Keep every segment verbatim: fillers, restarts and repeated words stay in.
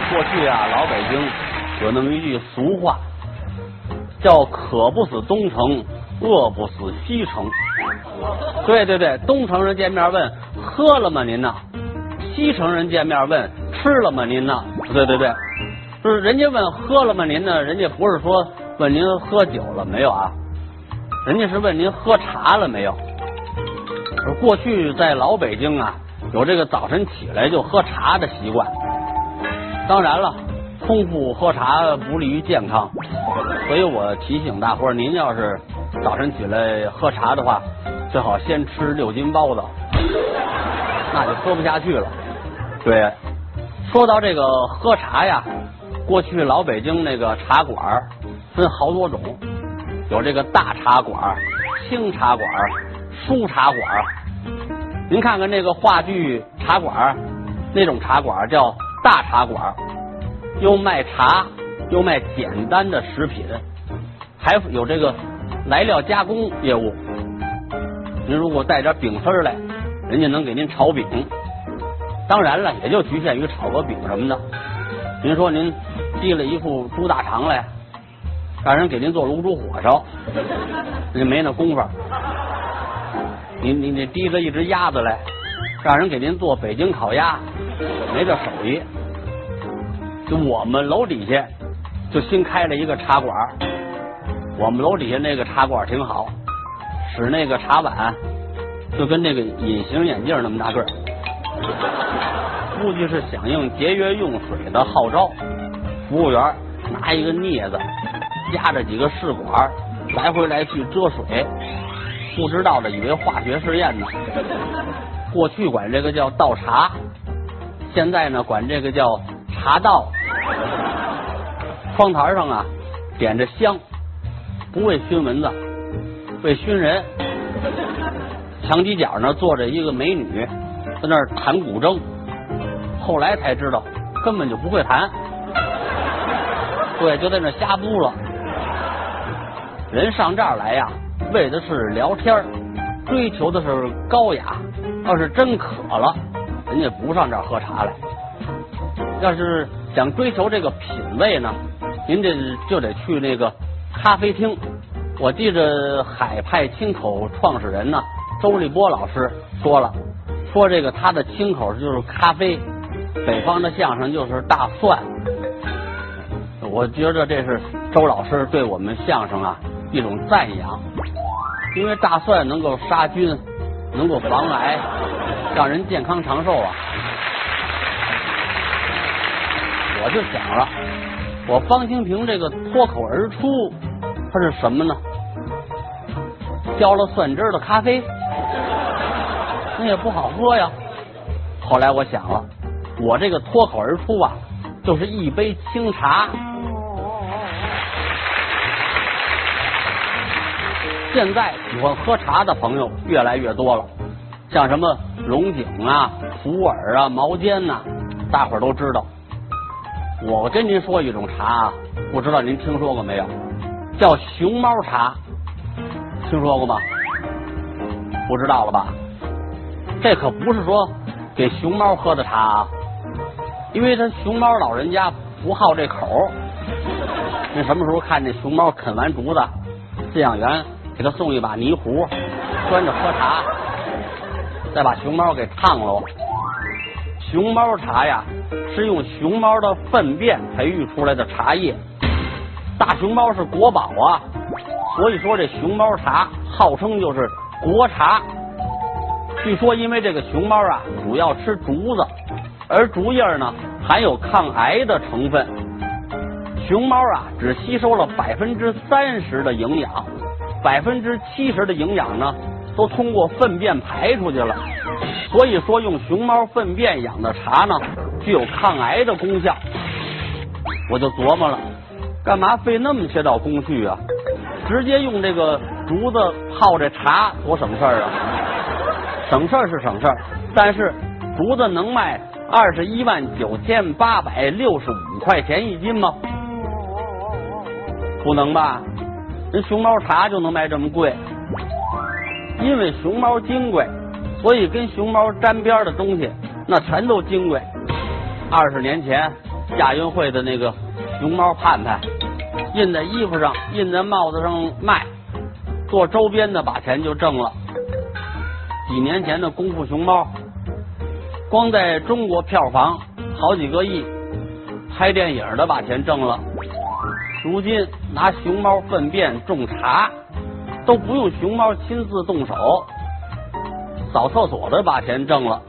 过去啊，老北京有那么一句俗话，叫渴不死东城，饿不死西城。对对对，东城人见面问喝了吗您呢？西城人见面问吃了吗您呢？对对对，就是人家问喝了吗您呢，人家不是说问您喝酒了没有啊，人家是问您喝茶了没有。过去在老北京啊，有这个早晨起来就喝茶的习惯。当然了，空腹喝茶不利于健康，所以我提醒大伙儿，您要是早晨起来喝茶的话，最好先吃六斤包子，那就喝不下去了。对，说到这个喝茶呀，过去老北京那个茶馆分好多种，有这个大茶馆、清茶馆、书茶馆。您看看那个话剧茶馆，那种茶馆叫大茶馆，又卖茶，又卖简单的食品，还有这个来料加工业务。您如果带点饼丝来，人家能给您炒饼。当然了，也就局限于炒个饼什么的。您说您提了一副猪大肠来，让人给您做卤煮火烧，人家没那功夫。您您这提了一只鸭子来，让人给您做北京烤鸭，没这手艺。就我们楼底下就新开了一个茶馆，我们楼底下那个茶馆挺好，使那个茶碗就跟那个隐形眼镜那么大个儿，估计是响应节约用水的号召。服务员拿一个镊子夹着几个试管，来回来去遮水，不知道的以为化学试验呢。过去管这个叫倒茶，现在呢管这个叫茶道。窗台上啊点着香，不为熏蚊子，为熏人。墙犄角呢坐着一个美女，在那儿弹古筝。后来才知道根本就不会弹，对，就在那瞎嘟了。人上这儿来呀，为的是聊天，追求的是高雅。要是真渴了，人家不上这儿喝茶来。要是想追求这个品味呢，您这就得去那个咖啡厅。我记着海派清口创始人呢，周立波老师说了，说这个他的清口就是咖啡，北方的相声就是大蒜。我觉得这是周老师对我们相声啊一种赞扬，因为大蒜能够杀菌，能够防癌，让人健康长寿啊。我就想了，我方清平这个脱口而出，它是什么呢？浇了蒜汁的咖啡，那也不好喝呀。后来我想了，我这个脱口而出啊，就是一杯清茶。现在喜欢喝茶的朋友越来越多了，像什么龙井啊、普洱啊、毛尖呐、啊，大伙儿都知道。我跟您说一种茶，不知道您听说过没有，叫熊猫茶，听说过吗？不知道了吧？这可不是说给熊猫喝的茶，因为他熊猫老人家不好这口。那什么时候看见熊猫啃完竹子，饲养员给他送一把泥壶，端着喝茶，再把熊猫给烫了。熊猫茶呀，是用熊猫的粪便培育出来的茶叶，大熊猫是国宝啊，所以说这熊猫茶号称就是国茶。据说因为这个熊猫啊主要吃竹子，而竹叶呢含有抗癌的成分，熊猫啊只吸收了百分之三十的营养，百分之七十的营养呢都通过粪便排出去了。所以说用熊猫粪便养的茶呢具有抗癌的功效。我就琢磨了，干嘛费那么些道工序啊，直接用这个竹子泡这茶多省事儿啊。省事儿是省事儿，但是竹子能卖二十一万九千八百六十五块钱一斤吗？不能吧，人熊猫茶就能卖这么贵。因为熊猫金贵，所以跟熊猫沾边的东西那全都金贵。二十年前亚运会的那个熊猫盼盼，印在衣服上，印在帽子上卖，做周边的把钱就挣了。几年前的功夫熊猫，光在中国票房好几个亿，拍电影的把钱挣了。如今拿熊猫粪便种茶，都不用熊猫亲自动手，扫厕所的把钱挣了。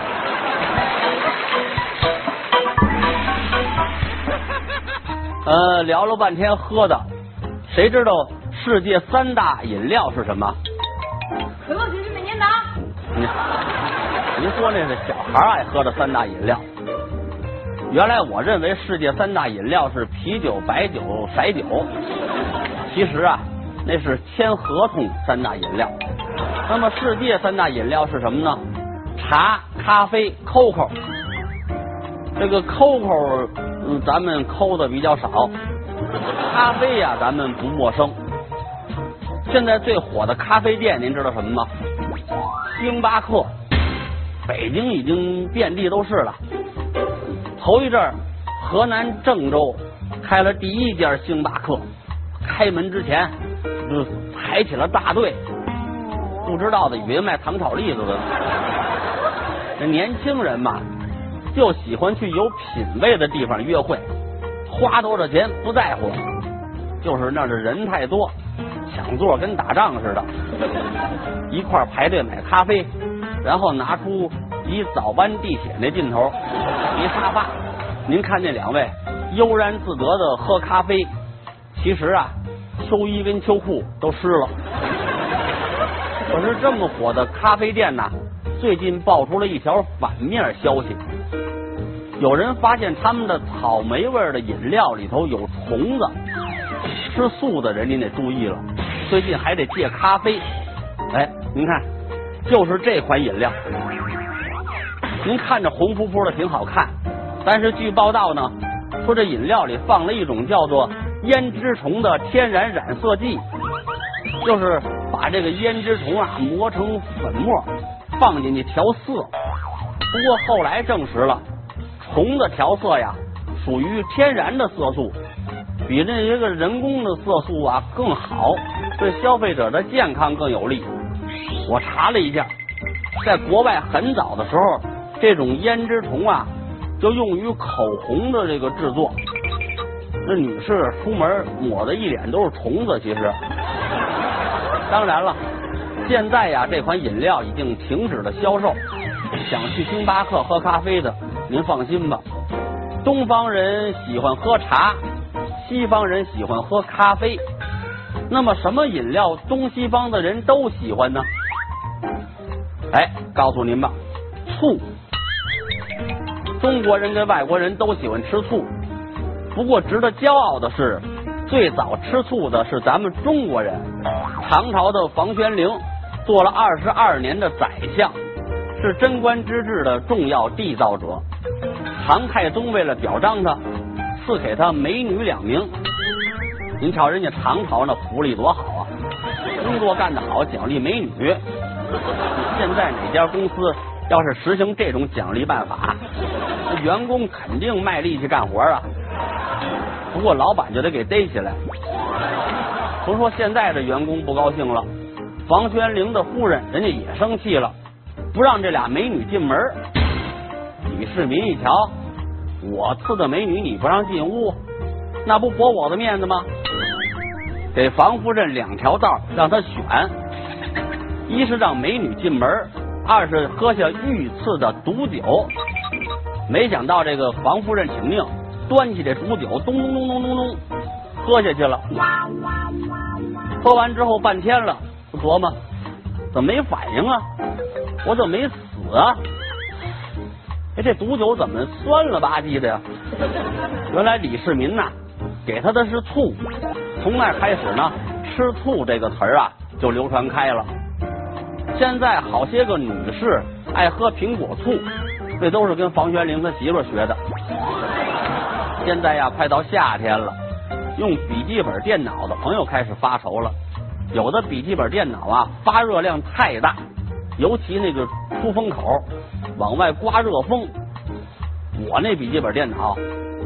呃，聊了半天喝的，谁知道世界三大饮料是什么？ 可乐、雪碧、美年达。 您您说那是小孩爱喝的三大饮料。原来我认为世界三大饮料是啤酒、白酒、色酒，其实啊，那是签合同三大饮料。那么世界三大饮料是什么呢？茶、咖啡、C O C O。这个 C O C O， 嗯，咱们抠的比较少。咖啡呀、啊，咱们不陌生。现在最火的咖啡店，您知道什么吗？星巴克，北京已经遍地都是了。头一阵儿，河南郑州开了第一家星巴克，开门之前就排起了大队，不知道的以为卖糖炒栗子的。这年轻人嘛，就喜欢去有品位的地方约会，花多少钱不在乎，就是那儿的人太多，抢座跟打仗似的，一块儿排队买咖啡，然后拿出一早班地铁那劲头，一沙发，您看那两位悠然自得的喝咖啡，其实啊，秋衣跟秋裤都湿了。可是这么火的咖啡店呢，最近爆出了一条反面消息，有人发现他们的草莓味的饮料里头有虫子，吃素的人您得注意了，最近还得戒咖啡。哎，您看，就是这款饮料，您看着红扑扑的挺好看，但是据报道呢，说这饮料里放了一种叫做胭脂虫的天然染色剂，就是把这个胭脂虫啊磨成粉末，放进去调色。不过后来证实了，虫的调色呀属于天然的色素，比那些个人工的色素啊更好，对消费者的健康更有利。我查了一下，在国外很早的时候，这种胭脂虫啊就用于口红的这个制作，那女士出门抹的一脸都是虫子。其实当然了，现在呀这款饮料已经停止了销售，想去星巴克喝咖啡的您放心吧，东方人喜欢喝茶，西方人喜欢喝咖啡，那么什么饮料东西方的人都喜欢呢？哎，告诉您吧，醋。中国人跟外国人都喜欢吃醋，不过值得骄傲的是，最早吃醋的是咱们中国人。唐朝的房玄龄做了二十二年的宰相，是贞观之治的重要缔造者。唐太宗为了表彰他，赐给他美女两名。您瞧人家唐朝那福利多好啊，工作干得好奖励美女。现在哪家公司要是实行这种奖励办法，那员工肯定卖力气干活啊。不过老板就得给逮起来。甭说现在的员工不高兴了，房玄龄的夫人人家也生气了，不让这俩美女进门。李世民一瞧，我赐的美女你不让进屋，那不驳我的面子吗？给房夫人两条道让她选，一是让美女进门，二是喝下御赐的毒酒。没想到这个房夫人请命，端起这毒酒，咚咚咚咚咚咚喝下去了。喝完之后半天了，琢磨怎么没反应啊？我怎么没死啊？哎，这毒酒怎么酸了吧唧的呀？原来李世民呐、啊，给他的是醋。从那开始呢，吃醋这个词儿啊就流传开了。现在好些个女士爱喝苹果醋，这都是跟房玄龄他媳妇学的。现在呀，快到夏天了，用笔记本电脑的朋友开始发愁了。有的笔记本电脑啊发热量太大，尤其那个出风口往外刮热风。我那笔记本电脑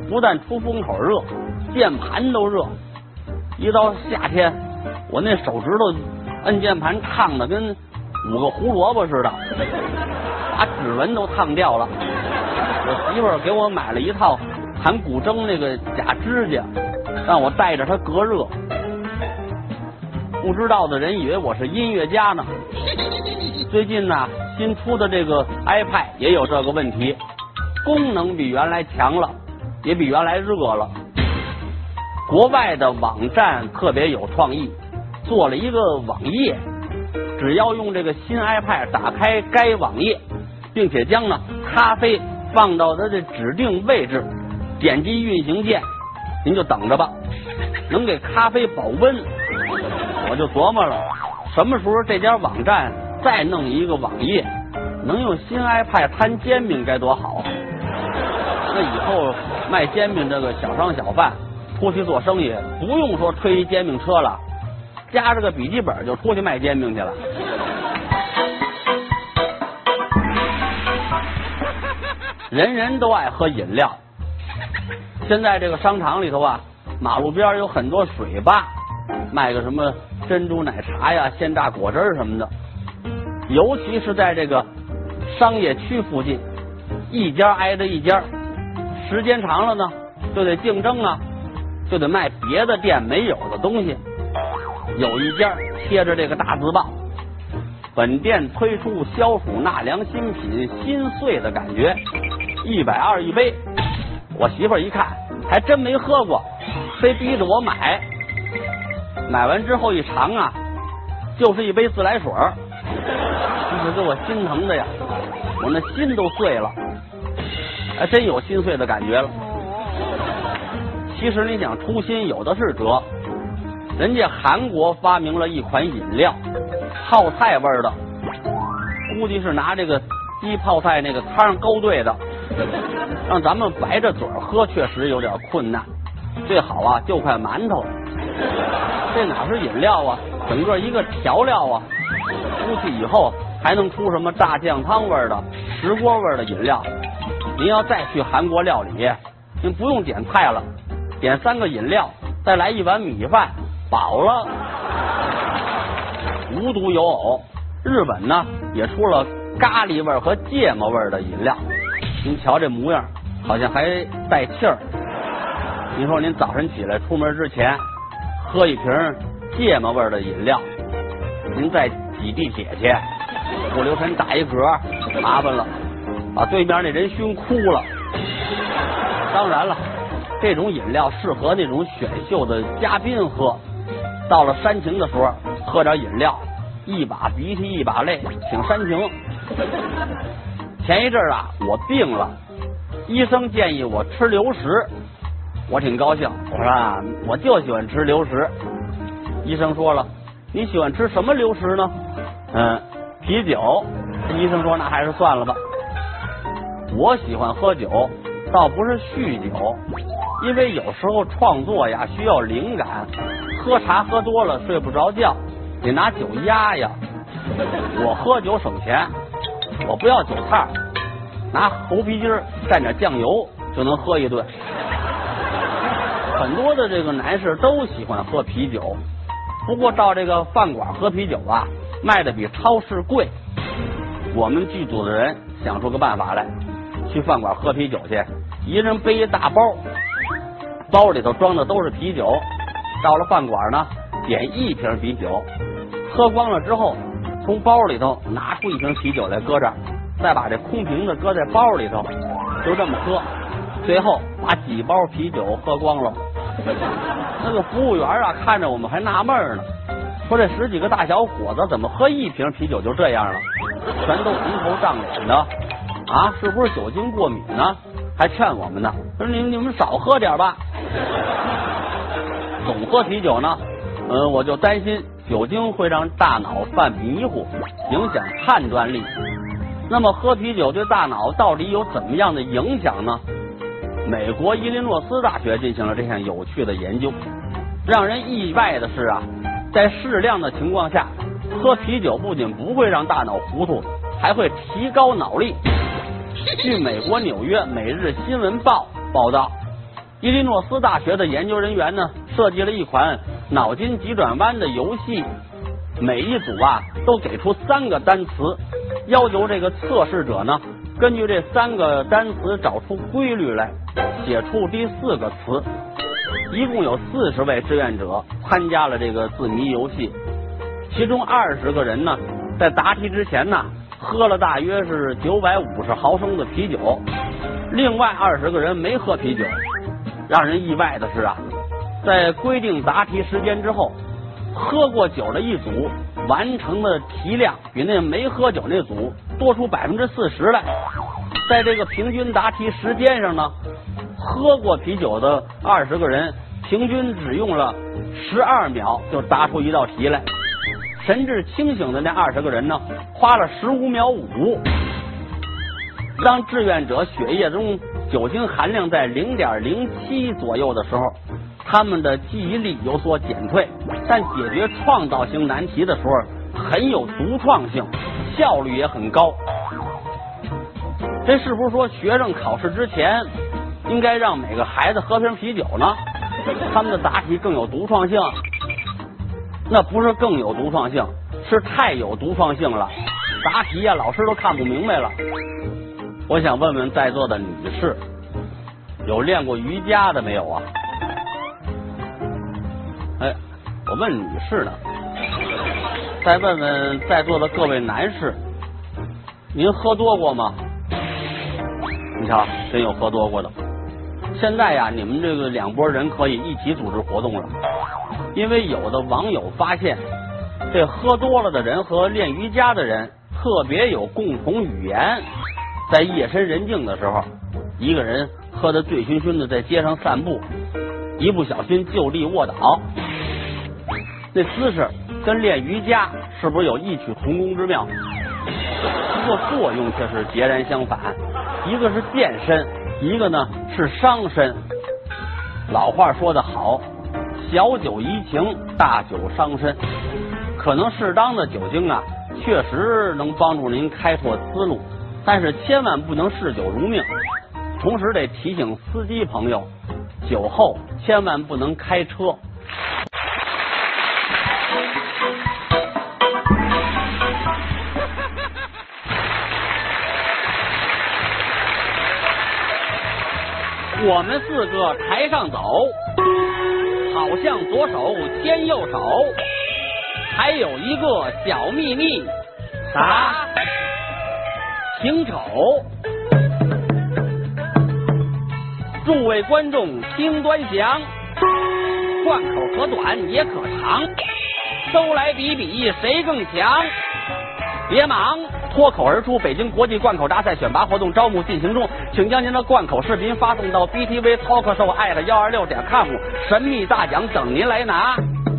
不但出风口热，键盘都热。一到夏天，我那手指头摁键盘烫的跟五个胡萝卜似的，把指纹都烫掉了。我媳妇儿给我买了一套弹古筝那个假指甲，让我带着它隔热。不知道的人以为我是音乐家呢。最近呢，新出的这个 iPad 也有这个问题，功能比原来强了，也比原来热了。国外的网站特别有创意，做了一个网页，只要用这个新 iPad 打开该网页，并且将呢咖啡放到它的指定位置，点击运行键，您就等着吧，能给咖啡保温。我就琢磨了，什么时候这家网站再弄一个网页，能用新 iPad 摊煎饼该多好。那以后卖煎饼这个小商小贩出去做生意，不用说推一煎饼车了，夹着个笔记本就出去卖煎饼去了。人人都爱喝饮料，现在这个商场里头啊，马路边有很多水吧，卖个什么珍珠奶茶呀、鲜榨果汁什么的。尤其是在这个商业区附近，一家挨着一家，时间长了呢，就得竞争啊，就得卖别的店没有的东西。有一家贴着这个大字报，本店推出消暑纳凉新品心碎的感觉，一百二一杯。我媳妇儿一看还真没喝过，非逼着我买。买完之后一尝啊，就是一杯自来水，这给我心疼的呀，我那心都碎了，还真有心碎的感觉了。其实你想出心有的是辙，人家韩国发明了一款饮料，泡菜味的，估计是拿这个鸡泡菜那个汤勾兑的，让咱们白着嘴喝确实有点困难，最好啊就块馒头。这哪是饮料啊，整个一个调料啊，出去以后还能出什么炸酱汤味的、石锅味的饮料。您要再去韩国料理，您不用点菜了，点三个饮料，再来一碗米饭，饱了。无独有偶，日本呢也出了咖喱味和芥末味的饮料，您瞧这模样，好像还带气儿。您说您早晨起来出门之前喝一瓶芥末味的饮料，您再挤地铁去，不留神打一嗝，麻烦了，把对面那人熏哭了。当然了，这种饮料适合那种选秀的嘉宾喝，到了煽情的时候喝点饮料，一把鼻涕一把泪，挺煽情。前一阵啊我病了，医生建议我吃流食，我挺高兴，我说啊我就喜欢吃流食。医生说了，你喜欢吃什么流食呢？嗯，啤酒。医生说那还是算了吧。我喜欢喝酒，倒不是酗酒，因为有时候创作呀需要灵感，喝茶喝多了睡不着觉，得拿酒压呀。我喝酒省钱，我不要酒菜，拿猴皮筋蘸点酱油就能喝一顿。很多的这个男士都喜欢喝啤酒，不过到这个饭馆喝啤酒啊，卖的比超市贵。我们剧组的人想出个办法来，去饭馆喝啤酒去，一人背一大包，包里头装的都是啤酒。到了饭馆呢，点一瓶啤酒，喝光了之后，从包里头拿出一瓶啤酒来搁这儿，再把这空瓶子搁在包里头，就这么喝，最后把几包啤酒喝光了。那个服务员啊看着我们还纳闷呢，说这十几个大小伙子怎么喝一瓶啤酒就这样了，全都红头胀脸的啊，是不是酒精过敏呢？还劝我们呢，说你你们少喝点吧。总喝啤酒呢，嗯，我就担心酒精会让大脑犯迷糊，影响判断力。那么喝啤酒对大脑到底有怎么样的影响呢？美国伊利诺斯大学进行了这项有趣的研究。让人意外的是啊，在适量的情况下，喝啤酒不仅不会让大脑糊涂，还会提高脑力。据美国纽约每日新闻报报道， 伊利诺斯大学的研究人员呢，设计了一款脑筋急转弯的游戏，每一组啊都给出三个单词，要求这个测试者呢，根据这三个单词找出规律来，写出第四个词。一共有四十位志愿者参加了这个字谜游戏，其中二十个人呢，在答题之前呢，喝了大约是九百五十毫升的啤酒，另外二十个人没喝啤酒。让人意外的是啊，在规定答题时间之后，喝过酒的一组完成的题量比那没喝酒那组多出百分之四十来。在这个平均答题时间上呢，喝过啤酒的二十个人平均只用了十二秒就答出一道题来，神志清醒的那二十个人呢，花了十五秒五。当志愿者血液中酒精含量在零点零七左右的时候，他们的记忆力有所减退，但解决创造性难题的时候很有独创性，效率也很高。这是不是说学生考试之前应该让每个孩子喝瓶啤酒呢？他们的答题更有独创性？那不是更有独创性，是太有独创性了。答题呀，老师都看不明白了。我想问问在座的女士，有练过瑜伽的没有啊？哎，我问女士呢。再问问在座的各位男士，您喝多过吗？你瞧，真有喝多过的。现在呀，你们这个两拨人可以一起组织活动了，因为有的网友发现，这喝多了的人和练瑜伽的人特别有共同语言。在夜深人静的时候，一个人喝得醉醺醺的在街上散步，一不小心就地卧倒，那姿势跟练瑜伽是不是有异曲同工之妙？不过作用却是截然相反，一个是健身，一个呢是伤身。老话说得好，小酒怡情，大酒伤身。可能适当的酒精啊，确实能帮助您开拓思路，但是千万不能嗜酒如命。同时得提醒司机朋友，酒后千万不能开车。我们四个台上走，好像左手牵右手，还有一个小秘密。啥？请瞅。诸位观众听端详，贯口可短也可长，都来比比谁更强。别忙，脱口而出北京国际贯口大赛选拔活动招募进行中，请将您的贯口视频发送到 B T V Talk Show 艾特一二六点 com， 神秘大奖等您来拿。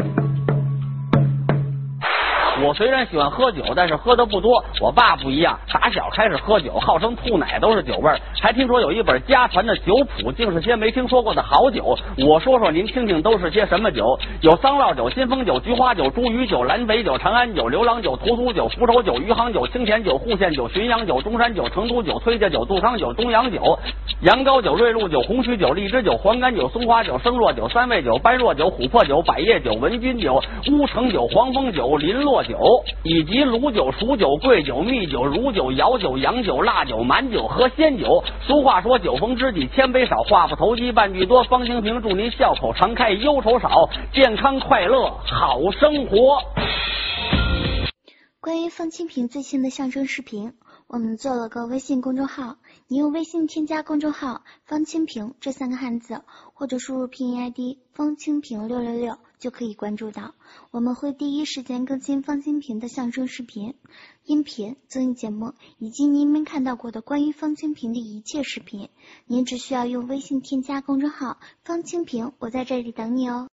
我虽然喜欢喝酒，但是喝的不多。我爸不一样，打小开始喝酒，号称吐奶都是酒味儿。还听说有一本家传的酒谱，竟是些没听说过的好酒。我说说您听听，都是些什么酒？有桑料酒、新丰酒、菊花酒、茱萸酒、蓝肥酒、长安酒、牛郎酒、屠苏酒、福州酒、余杭酒、清甜酒、户县酒、浔阳酒、中山酒、成都酒、崔家酒、杜康酒、东洋酒、羊羔酒、瑞鹿酒、红曲酒、荔枝酒、黄干酒、松花酒、生若酒、三味酒、般若酒、琥珀酒、百叶酒、文君酒、乌城酒、黄蜂酒、林洛酒，以及卤酒、熟酒、桂酒、蜜酒、乳酒、肴酒、洋酒、辣酒、满酒和鲜酒。俗话说，酒逢知己千杯少，话不投机半句多。方清平祝您笑口常开，忧愁少，健康快乐好生活。 关于方清平最新的相声视频，我们做了个微信公众号，你用微信添加公众号方清平这三个汉字，或者输入拼音 I D 方清平六六六就可以关注到。我们会第一时间更新方清平的相声视频、音频、综艺节目，以及您没看到过的关于方清平的一切视频。您只需要用微信添加公众号方清平，我在这里等你哦。